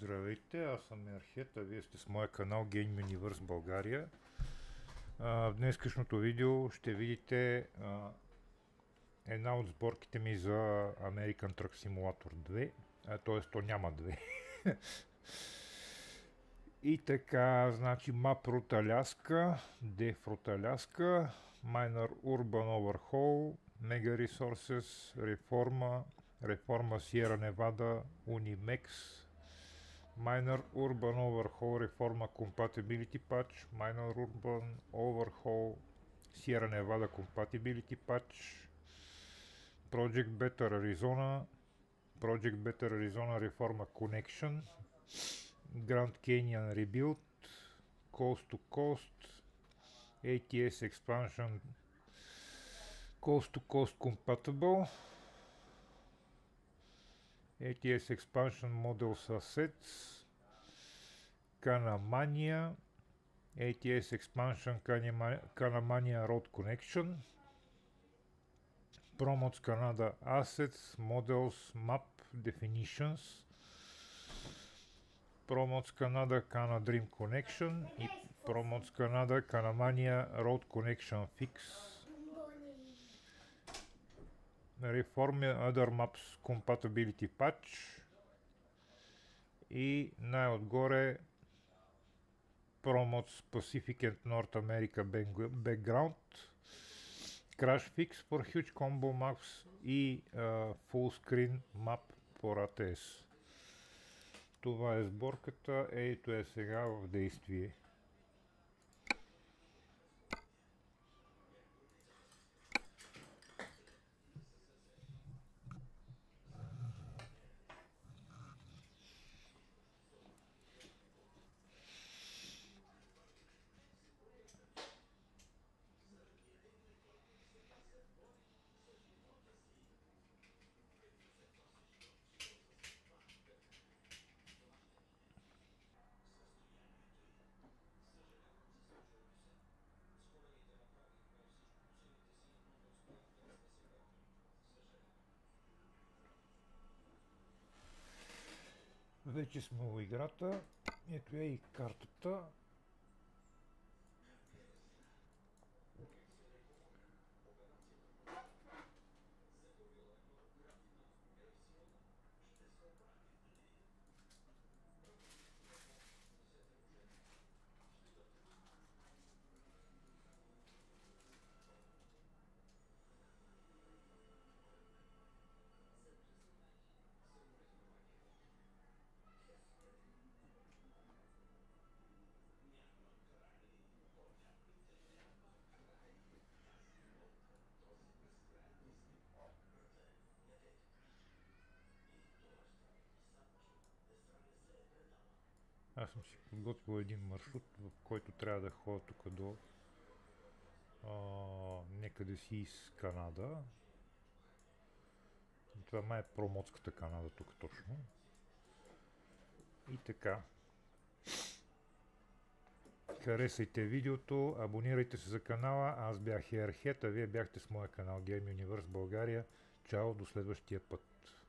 Здравейте, аз съм Ерхет, а вие сте с моя канал Game Universe България. В днескашното видео ще видите една от сборките ми за American Truck Simulator 2, т.е. то няма 2. И така, значи Map Route Alaska, Def Route Alaska, Minor Urban Overhaul, Mega Resources, Reforma Sierra Nevada, Unimex, Minor Urban Overhaul Reforma Compatibility Patch, Minor Urban Overhaul Sierra Nevada Compatibility Patch, Project Better Arizona Reforma Connection, Grand Canyon Rebuild, Coast to Coast, ATS Expansion Coast to Coast Compatible, ATS Expansion Models Assets, Canamania, ATS Expansion Canamania Road Connection, Promotes Canada Assets, Models, Map Definitions, Promotes Canada Canadream Connection и Promotes Canada Canamania Road Connection Fix, Reform Other Maps Compatibility Patch и най-отгоре Promotes Pacific and North America Background, Crash Fix for Huge Combo Maps и Full Screen Map for ATS. Това е сборката, ето е сега в действие. Вече сме в играта, ето е и картата. Аз съм си подготвил един маршрут, в който трябва да ходя тук до някъде си из Канада. Това май е промотската Канада тук точно. И така. Харесайте видеото, абонирайте се за канала. Аз бях Ерхет, а вие бяхте с моя канал Game Universe България. Чао, до следващия път.